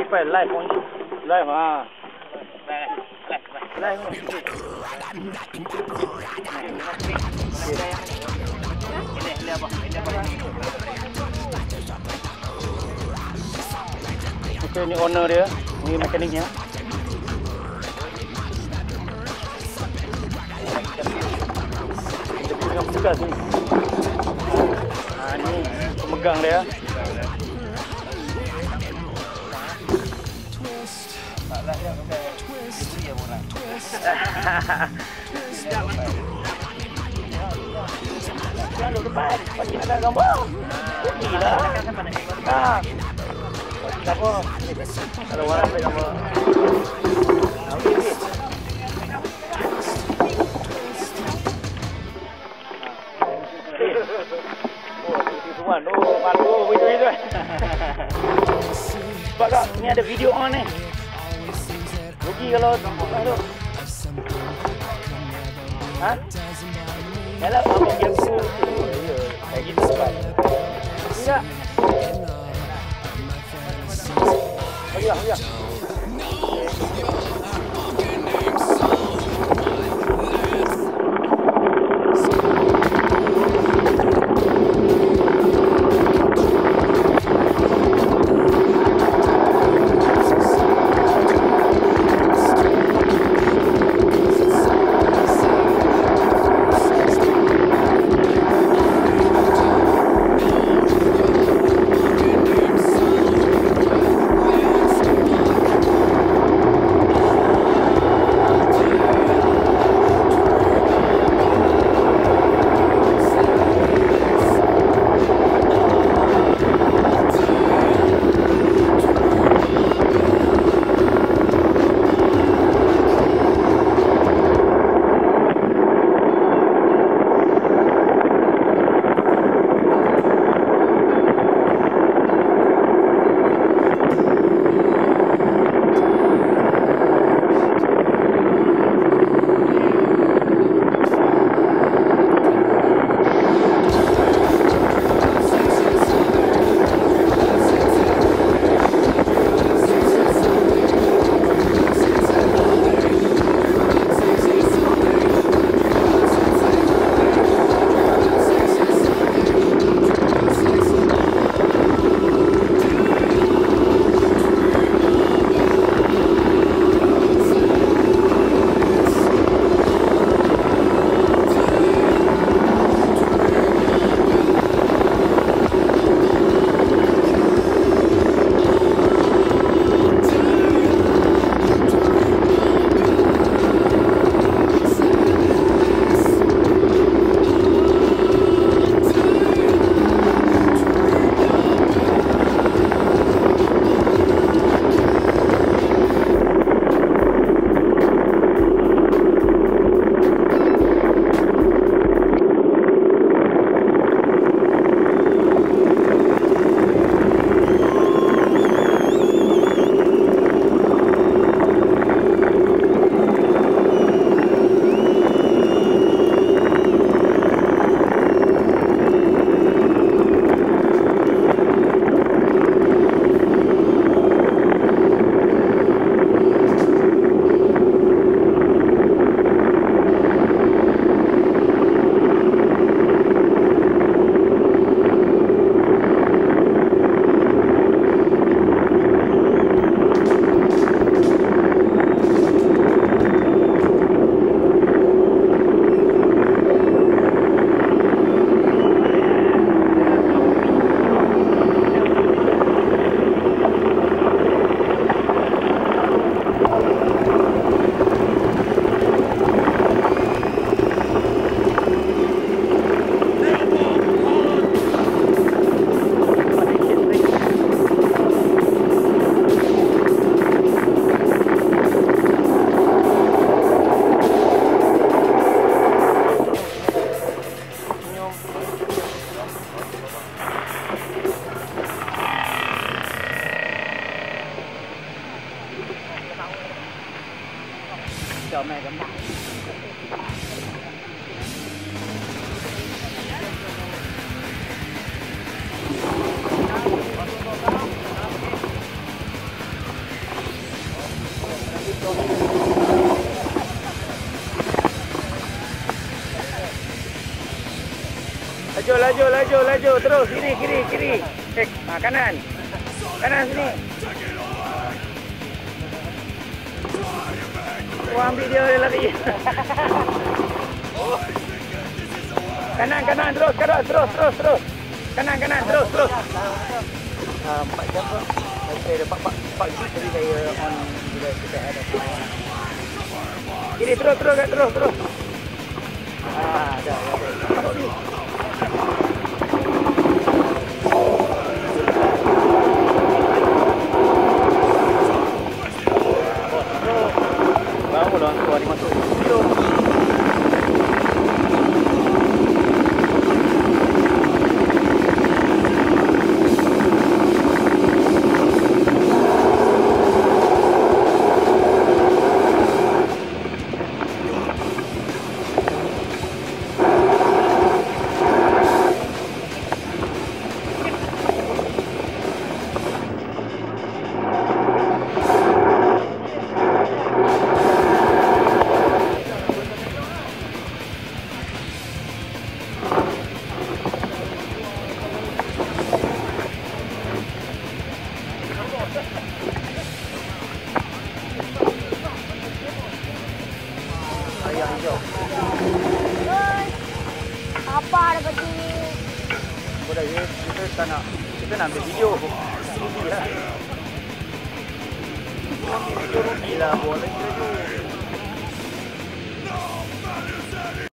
phải live con live mà live oke, ini owner dia, ini mekaniknya. Dia punya petugas ni. Nah, ini pemegang dia. Jangan lupa depan, pasti ada gambar. Gila. Nah. Apa? Kalau orang ambil gambar. Okey. Semua tu baru video tu. Sebab tak, ni ada video on ni. Rugi kalau tu. Ha? Yalah, abang yang tu. Ya, kayak gitu kan. Tidak. Ya. Cho mẹ cái mặt. Laju. Terus kiri. Kanan. Kanan sini. Wah, ambil dia lari. Kanan terus. Kanan terus. 4 jam tu. Saya dapat 4 jam tadi saya on bila kita ada. Kiri terus. Dah. Masuk ni. Baru lah keluar dia masuk. Ayam hijau. Apa dapat sini? Boleh kita nak ambil video. Rugi lah. Rugi lah boleh.